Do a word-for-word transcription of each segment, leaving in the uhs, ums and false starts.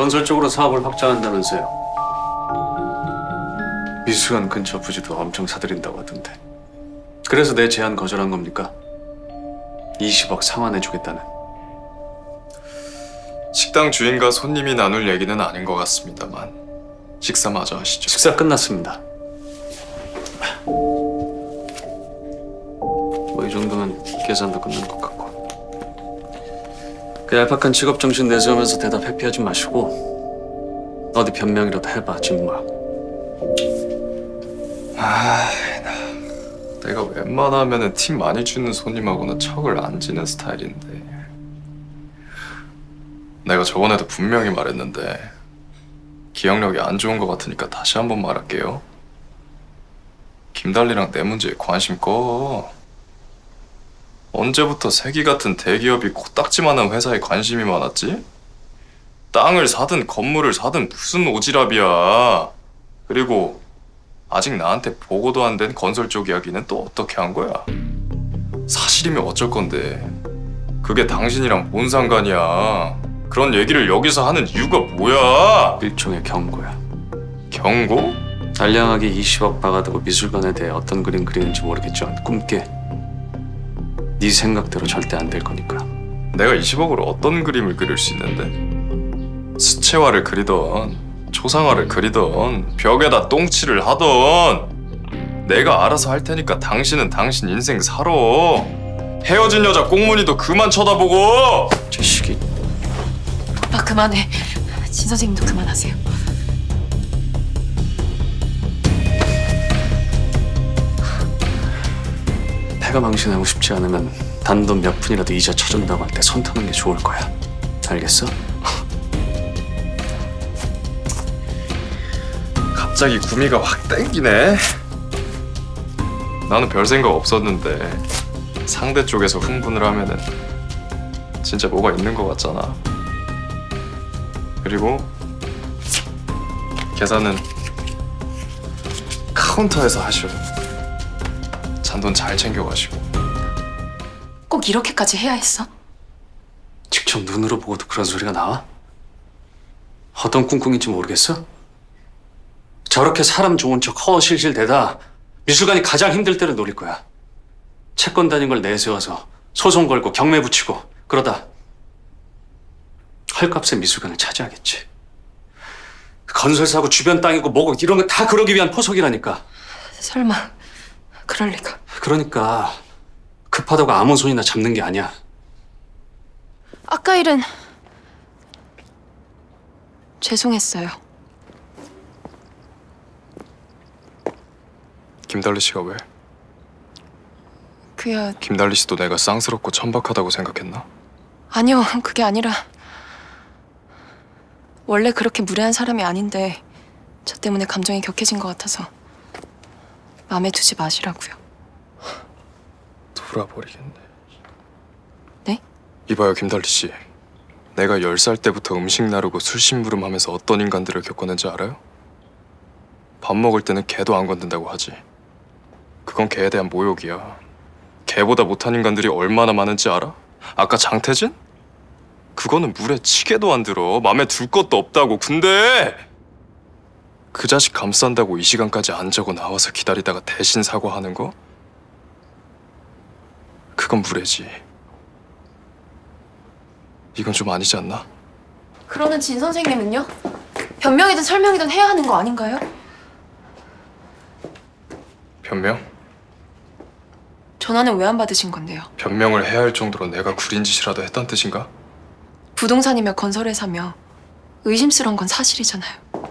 건설 쪽으로 사업을 확장한다면서요. 미술관 근처 부지도 엄청 사들인다고 하던데. 그래서 내 제안 거절한 겁니까? 이십억 상환해주겠다는. 식당 주인과 손님이 나눌 얘기는 아닌 것 같습니다만 식사 마저 하시죠. 식사 끝났습니다. 뭐 이 정도면 계산도 끝난 것 같고. 그 얄팍한 직업 정신 내세우면서 대답 회피하지 마시고 어디 변명이라도 해봐, 진무야. 아, 나 내가 웬만하면은 팁 많이 주는 손님하고는 척을 안 지는 스타일인데. 내가 저번에도 분명히 말했는데 기억력이 안 좋은 것 같으니까 다시 한번 말할게요. 김달리랑 내 문제에 관심 꺼. 언제부터 세기 같은 대기업이 코딱지만한 회사에 관심이 많았지? 땅을 사든 건물을 사든 무슨 오지랖이야. 그리고 아직 나한테 보고도 안 된 건설 쪽 이야기는 또 어떻게 한 거야? 사실이면 어쩔 건데 그게 당신이랑 뭔 상관이야. 그런 얘기를 여기서 하는 이유가 뭐야? 일종의 경고야. 경고? 알량하게 이십억 박아두고 미술관에 대해 어떤 그림 그리는지 모르겠지만 꿈깨. 네 생각대로 절대 안 될 거니까. 내가 이십억으로 어떤 그림을 그릴 수 있는데? 수채화를 그리던 초상화를 그리던 벽에다 똥칠을 하던 내가 알아서 할 테니까 당신은 당신 인생 살아. 헤어진 여자 꽁무니도 그만 쳐다보고. 자식이. 오빠 그만해. 진 선생님도 그만하세요. 패가 망신하고 싶지 않으면 단돈 몇 푼이라도 이자 쳐준다고 할 때 손 터는 게 좋을 거야. 알겠어? 갑자기 구미가 확 땡기네. 나는 별 생각 없었는데 상대 쪽에서 흥분을 하면은 진짜 뭐가 있는 것 같잖아. 그리고 계산은 카운터에서 하시오. 잔돈 잘 챙겨가시고. 꼭 이렇게까지 해야 했어? 직접 눈으로 보고도 그런 소리가 나와? 어떤 꿍꿍인지 모르겠어? 저렇게 사람 좋은 척 허허실실 대다 미술관이 가장 힘들 때를 노릴 거야. 채권 다닌 걸 내세워서 소송 걸고 경매 붙이고 그러다 헐값에 미술관을 차지하겠지. 건설사고 주변 땅이고 뭐고 이런 거 다 그러기 위한 포석이라니까. 설마 그럴 리가. 그러니까 급하다고 아무 손이나 잡는 게 아니야. 아까 일은 죄송했어요. 김달리 씨가 왜? 그야... 김달리 씨도 내가 쌍스럽고 천박하다고 생각했나? 아니요, 그게 아니라 원래 그렇게 무례한 사람이 아닌데 저 때문에 감정이 격해진 것 같아서 마음에 두지 마시라고요. 돌아버리겠네. 네? 이봐요, 김달리 씨. 내가 열 살 때부터 음식 나르고 술심부름하면서 어떤 인간들을 겪었는지 알아요? 밥 먹을 때는 개도 안 건든다고 하지. 그건 개에 대한 모욕이야. 개보다 못한 인간들이 얼마나 많은지 알아? 아까 장태진? 그거는 물에 치게도 안 들어. 맘에 둘 것도 없다고. 근데 그 자식 감싼다고 이 시간까지 안 자고 나와서 기다리다가 대신 사과하는 거? 그건 무례지. 이건 좀 아니지 않나? 그러는 진 선생님은요? 변명이든 설명이든 해야 하는 거 아닌가요? 변명? 전화는 왜 안 받으신 건데요? 변명을 해야 할 정도로 내가 구린 짓이라도 했단 뜻인가? 부동산이며 건설회사며 의심스러운 건 사실이잖아요.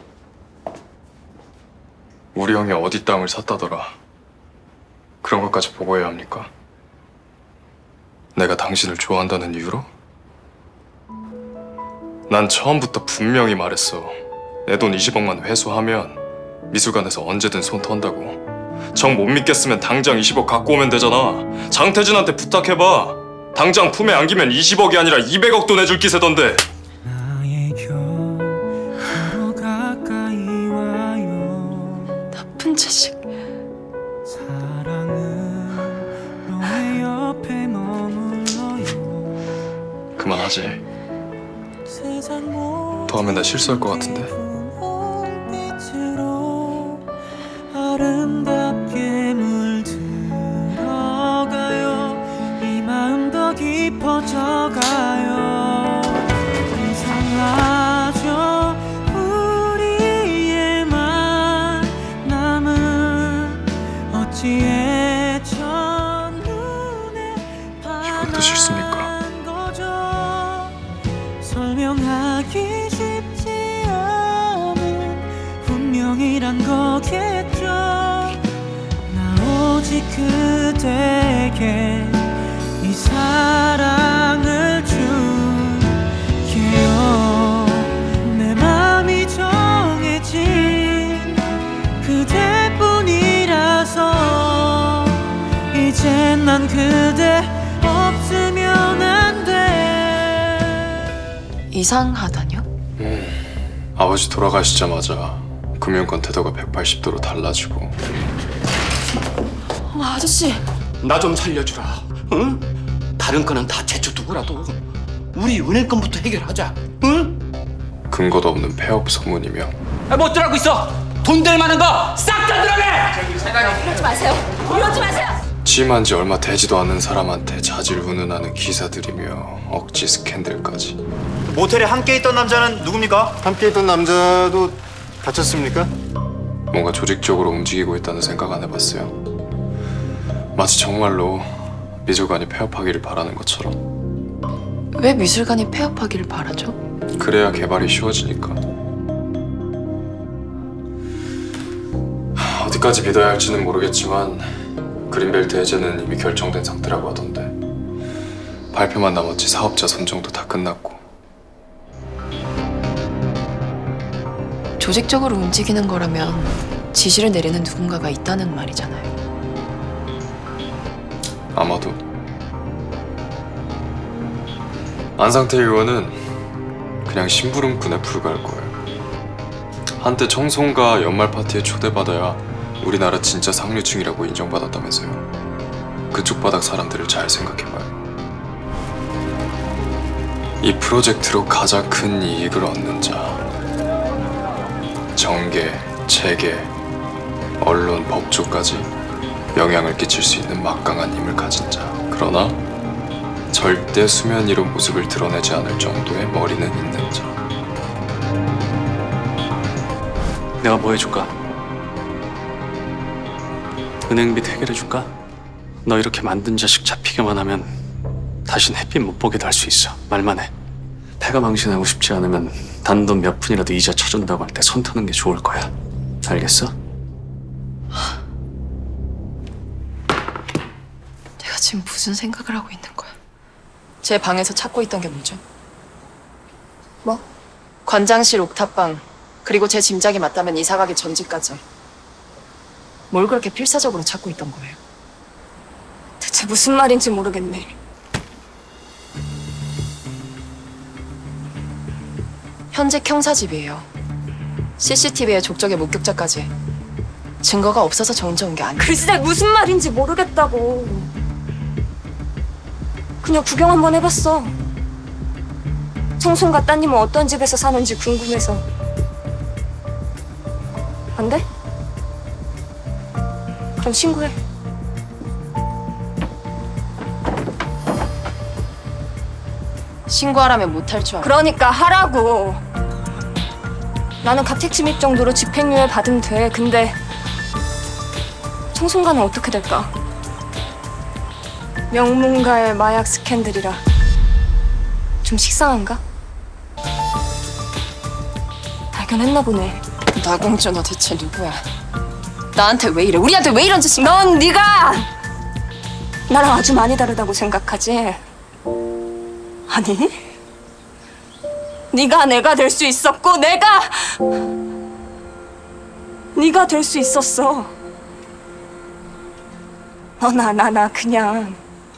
우리 형이 어디 땅을 샀다더라. 그런 것까지 보고해야 합니까? 내가 당신을 좋아한다는 이유로? 난 처음부터 분명히 말했어. 내 돈 이십억만 회수하면 미술관에서 언제든 손 턴다고. 정 못 믿겠으면 당장 이십억 갖고 오면 되잖아. 장태진한테 부탁해봐. 당장 품에 안기면 이십억이 아니라 이백억도 내줄 기세던데. 나쁜 자식. 그만하지. 더 하면 나 실수할 것 같은데. 아름답게 물들어가요. 이 마음 더 깊어져가요. 이상하죠 우리의 만남은 어찌해 첫눈에 이것도 실수입니까? 설명하기 쉽지 않은 운명이란 거겠죠. 나 오직 그대에게 이 사랑을 줄게요. 내 맘이 정해진 그대뿐이라서 이젠 난 그대 없으면 안 돼. 이상하다뇨? 음, 아버지 돌아가시자마자 금융권 태도가 백팔십 도로 달라지고. 어, 아저씨. 나 좀 살려주라. 응? 다른 거는 다 제쳐두고라도 우리 은행권부터 해결하자. 응? 근거도 없는 폐업 소문이며. 아, 뭐 어쩌라고 있어? 돈 될 만한 거 싹 다 들어내! 이러지 마세요. 이러지 마세요. 취임한 지 얼마 되지도 않은 사람한테 자질 운운하는 기사들이며 억지 스캔들까지. 모텔에 함께 있던 남자는 누굽니까? 함께 있던 남자도 다쳤습니까? 뭔가 조직적으로 움직이고 있다는 생각 안 해봤어요? 마치 정말로 미술관이 폐업하기를 바라는 것처럼. 왜 미술관이 폐업하기를 바라죠? 그래야 개발이 쉬워지니까. 하, 어디까지 믿어야 할지는 모르겠지만 그린벨트 해제는 이미 결정된 상태라고 하던데. 발표만 남았지 사업자 선정도 다 끝났고. 조직적으로 움직이는 거라면 지시를 내리는 누군가가 있다는 말이잖아요. 아마도. 안상태 의원은 그냥 심부름꾼에 불과할 거예요. 한때 청송가 연말 파티에 초대받아야 우리나라 진짜 상류층이라고 인정받았다면서요. 그쪽 바닥 사람들을 잘 생각해봐요. 이 프로젝트로 가장 큰 이익을 얻는 자, 정계, 체계, 언론, 법조까지 영향을 끼칠 수 있는 막강한 힘을 가진 자. 그러나 절대 수면 위로 모습을 드러내지 않을 정도의 머리는 있는 자. 내가 뭐 해줄까? 은행빚 해결해줄까? 너 이렇게 만든 자식 잡히게만 하면 다신 햇빛 못 보게도 할 수 있어. 말만 해. 패가 망신하고 싶지 않으면 단돈 몇 푼이라도 이자 쳐준다고 할 때 손 터는 게 좋을 거야. 알겠어? 내가 지금 무슨 생각을 하고 있는 거야? 제 방에서 찾고 있던 게 뭐죠? 뭐? 관장실 옥탑방, 그리고 제 짐작이 맞다면 이사 가기 전집까지. 뭘 그렇게 필사적으로 찾고 있던 거예요? 대체 무슨 말인지 모르겠네. 현직 형사집이에요. 씨씨티비에 족적의 목격자까지. 증거가 없어서 저 혼자 온 게 아니에요. 글쎄 무슨 말인지 모르겠다고. 그냥 구경 한번 해봤어. 청송가 따님은 어떤 집에서 사는지 궁금해서. 안 돼? 그럼 신고해. 신고하라면 못할 줄 알아. 그러니까 하라고. 나는 가택 침입 정도로 집행유예 받으면 돼. 근데 청송가는 어떻게 될까? 명문가의 마약 스캔들이라 좀 식상한가? 발견했나 보네. 나공주 너 대체 누구야? 나한테 왜 이래? 우리한테 왜 이런 짓을? 넌 네가 나랑 아주 많이 다르다고 생각하지? 아니? 네가 내가 될 수 있었고 내가 네가 될 수 있었어. 너나 나나 그냥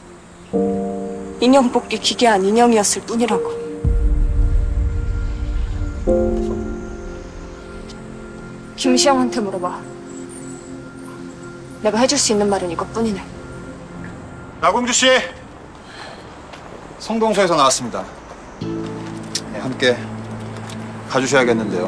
인형 뽑기 기괴한 인형이었을 뿐이라고. 김시영한테 물어봐. 내가 해줄 수 있는 말은 이것뿐이네. 나공주 씨, 성동서에서 나왔습니다. 예. 함께 가주셔야겠는데요.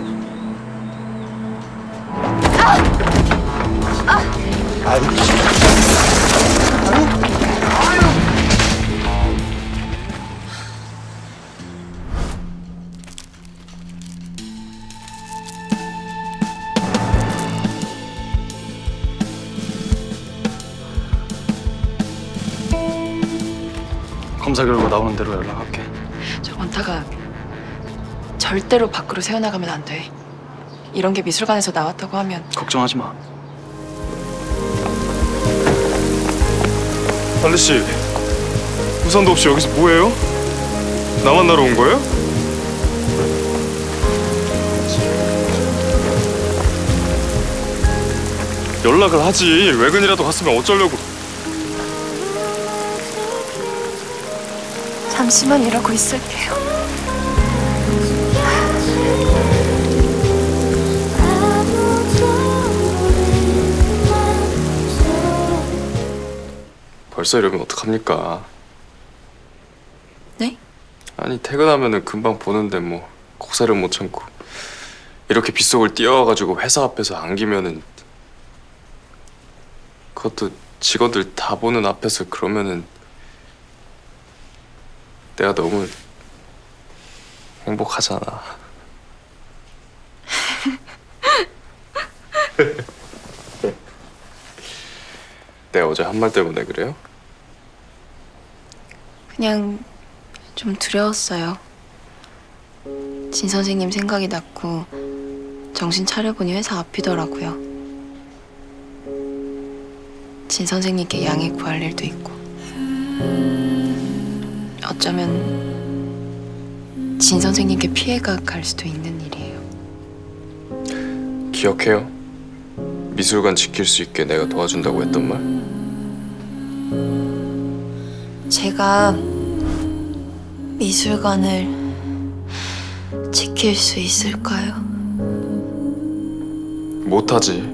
검사 결과 나오는 대로 연락할게. 저 원타가 절대로 밖으로 새어나가면 안 돼. 이런 게 미술관에서 나왔다고 하면 걱정하지 마. 달리 씨, 우산도 없이 여기서 뭐해요? 나 만나러 온 거예요? 연락을 하지. 외근이라도 갔으면 어쩌려고. 잠시만 이러고 있을게요. 벌써 이러면 어떡합니까? 네? 아니 퇴근하면은 금방 보는데 뭐 고사를 못 참고 이렇게 빗속을 뛰어와가지고 회사 앞에서 안기면은, 그것도 직원들 다 보는 앞에서 그러면은 내가 너무 행복하잖아. 내가 어제 한 말 때문에 그래요? 그냥 좀 두려웠어요. 진 선생님 생각이 났고 정신 차려보니 회사 앞이더라고요. 진 선생님께 양해 구할 일도 있고 어쩌면 진 선생님께 피해가 갈 수도 있는 일이에요. 기억해요? 미술관 지킬 수 있게 내가 도와준다고 했던 말? 제가 미술관을 지킬 수 있을까요? 못하지.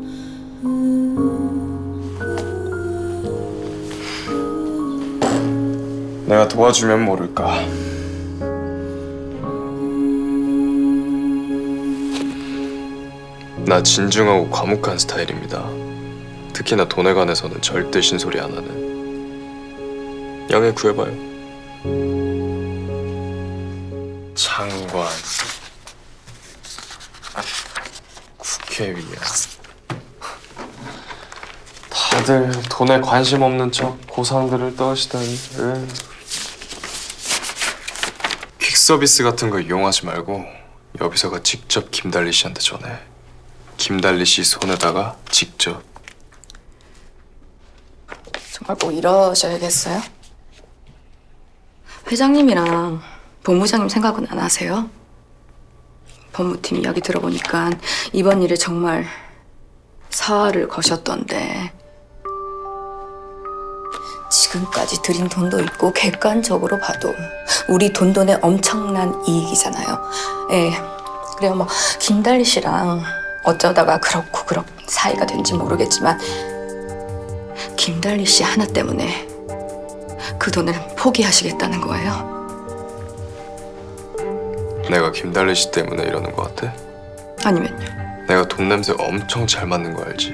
내가 도와주면 모를까. 나 진중하고 과묵한 스타일입니다. 특히나 돈에 관해서는 절대 신소리 안 하는. 양해 구해봐요. 장관, 국회의원, 다들 돈에 관심 없는 척 고상들을 떠시다니. 에이. 퀵서비스 같은 거 이용하지 말고 여비서가 직접 김달리 씨한테 전해. 김달리 씨 손에다가 직접. 정말 꼭 이러셔야겠어요? 회장님이랑 본부장님 생각은 안 하세요? 법무팀 이야기 들어보니까 이번 일에 정말 사활을 거셨던데. 지금까지 들인 돈도 있고 객관적으로 봐도 우리 돈돈의 엄청난 이익이잖아요. 예. 그래요, 뭐 김달리 씨랑 어쩌다가 그렇고 그렇고 사이가 된지 모르겠지만 김달리 씨 하나 때문에 그 돈을 포기하시겠다는 거예요? 내가 김달리 씨 때문에 이러는 거 같아? 아니면요? 내가 돈 냄새 엄청 잘 맡는 거 알지?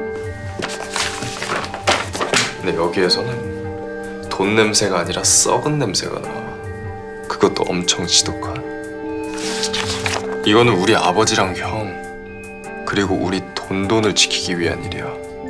근데 여기에서는 돈 냄새가 아니라 썩은 냄새가 나. 그것도 엄청 지독한. 이거는 우리 아버지랑 형, 그리고 우리 돈돈을 지키기 위한 일이야.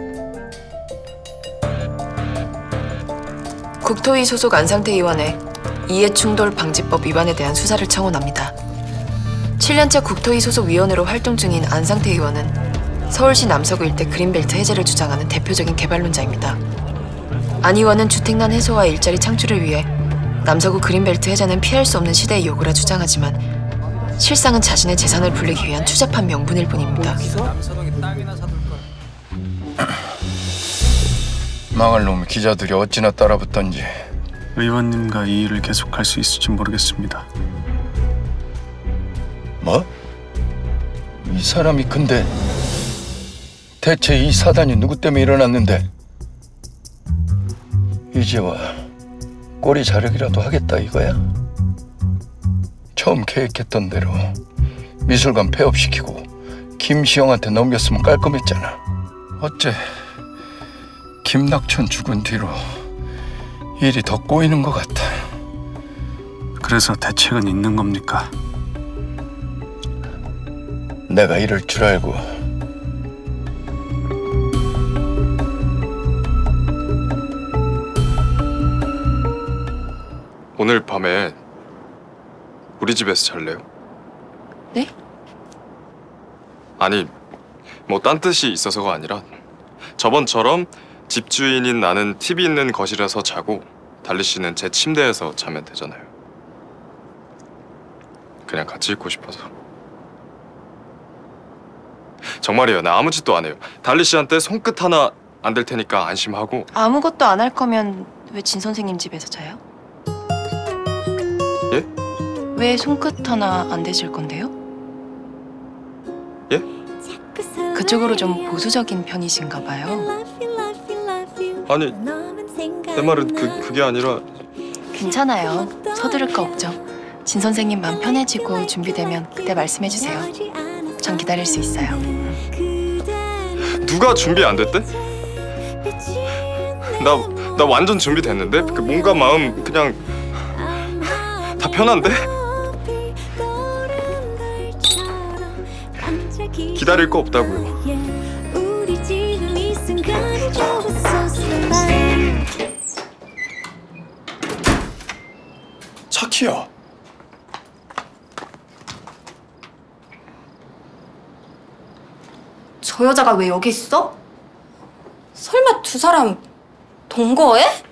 국토위 소속 안상태의원의 이해충돌 방지법 위반에 대한 수사를 청원합니다. 칠 년째 국토위 소속 위원으로 활동 중인 안상태 의원은 서울시 남서구 일대 그린벨트 해제를 주장하는 대표적인 개발론자입니다. 안 의원은 주택난 해소와 일자리 창출을 위해 남서구 그린벨트 해제는 피할 수 없는 시대의 요구라 주장하지만 실상은 자신의 재산을 불리기 위한 추잡한 명분일 뿐입니다. 망할 놈 기자들이 어찌나 따라붙던지. 의원님과 이 일을 계속할 수 있을지 모르겠습니다. 뭐? 이 사람이 근데 대체 이 사단이 누구 때문에 일어났는데? 이제와 꼬리 자르기라도 하겠다 이거야? 처음 계획했던 대로 미술관 폐업시키고 김시영한테 넘겼으면 깔끔했잖아. 어째 김낙천 죽은 뒤로 일이 더 꼬이는 것 같아. 그래서 대책은 있는 겁니까? 내가 이럴 줄 알고 오늘 밤에 우리 집에서 잘래요? 네? 아니, 뭐 딴 뜻이 있어서가 아니라 저번처럼 집주인인 나는 티비 있는 거실에서 자고 달리 씨는 제 침대에서 자면 되잖아요. 그냥 같이 있고 싶어서. 정말이에요. 나 아무 짓도 안 해요. 달리 씨한테 손끝 하나 안 될 테니까 안심하고. 아무것도 안 할 거면 왜 진 선생님 집에서 자요? 예? 왜 손끝 하나 안 되실 건데요? 예? 그쪽으로 좀 보수적인 편이신가 봐요. 아니, 내 말은 그, 그게 아니라. 괜찮아요. 서두를 거 없죠. 진 선생님 마음 편해지고 준비되면 그때 말씀해 주세요. 전 기다릴 수 있어요. 누가 준비 안 됐대? 나, 나 완전 준비됐는데? 그 몸과 마음 그냥 다 편한데? 기다릴 거 없다고요. 차키야. 저 여자가 왜 여기 있어? 설마 두 사람 동거해?